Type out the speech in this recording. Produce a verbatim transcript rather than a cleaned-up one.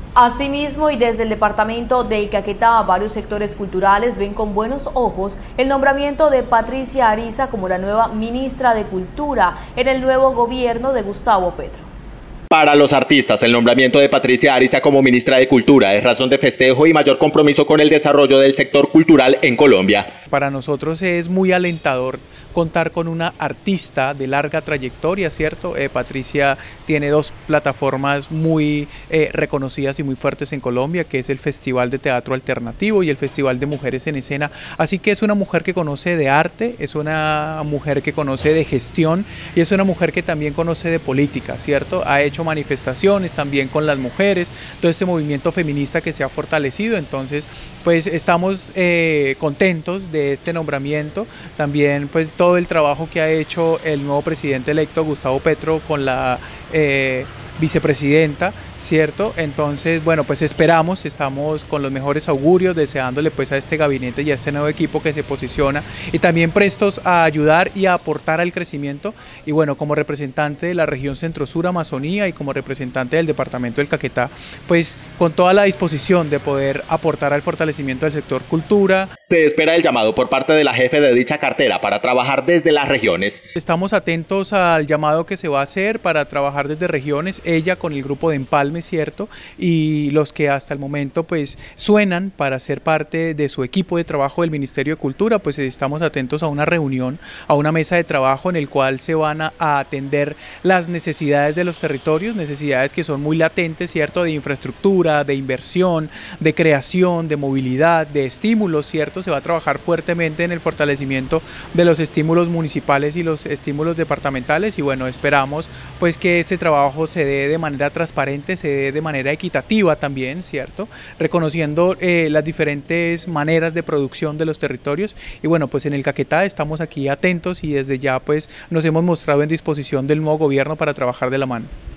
Asimismo, y desde el departamento de Caquetá, varios sectores culturales ven con buenos ojos el nombramiento de Patricia Ariza como la nueva ministra de Cultura en el nuevo gobierno de Gustavo Petro. Para los artistas, el nombramiento de Patricia Ariza como ministra de Cultura es razón de festejo y mayor compromiso con el desarrollo del sector cultural en Colombia. Para nosotros es muy alentador contar con una artista de larga trayectoria, ¿cierto? Eh, Patricia tiene dos plataformas muy eh, reconocidas y muy fuertes en Colombia, que es el Festival de Teatro Alternativo y el Festival de Mujeres en Escena. Así que es una mujer que conoce de arte, es una mujer que conoce de gestión y es una mujer que también conoce de política, ¿cierto? Ha hecho manifestaciones también con las mujeres, todo este movimiento feminista que se ha fortalecido. Entonces, pues estamos eh, contentos de este nombramiento. También, pues, todo el trabajo que ha hecho el nuevo presidente electo Gustavo Petro con la eh, vicepresidenta, ¿cierto? Entonces, bueno, pues esperamos, estamos con los mejores augurios, deseándole pues a este gabinete y a este nuevo equipo que se posiciona y también prestos a ayudar y a aportar al crecimiento. Y bueno, como representante de la región Centro-Sur Amazonía y como representante del departamento del Caquetá, pues con toda la disposición de poder aportar al fortalecimiento del sector cultura. Se espera el llamado por parte de la jefe de dicha cartera para trabajar desde las regiones. Estamos atentos al llamado que se va a hacer para trabajar desde regiones, ella con el grupo de Empalme, ¿cierto? Y los que hasta el momento pues suenan para ser parte de su equipo de trabajo del Ministerio de Cultura, pues estamos atentos a una reunión, a una mesa de trabajo en el cual se van a, a atender las necesidades de los territorios, necesidades que son muy latentes, ¿cierto? De infraestructura, de inversión, de creación, de movilidad, de estímulos, ¿cierto? Se va a trabajar fuertemente en el fortalecimiento de los estímulos municipales y los estímulos departamentales y bueno, esperamos pues que este trabajo se dé de manera transparente, se dé de manera equitativa también, ¿cierto? Reconociendo eh, las diferentes maneras de producción de los territorios y bueno, pues en el Caquetá estamos aquí atentos y desde ya pues nos hemos mostrado en disposición del nuevo gobierno para trabajar de la mano.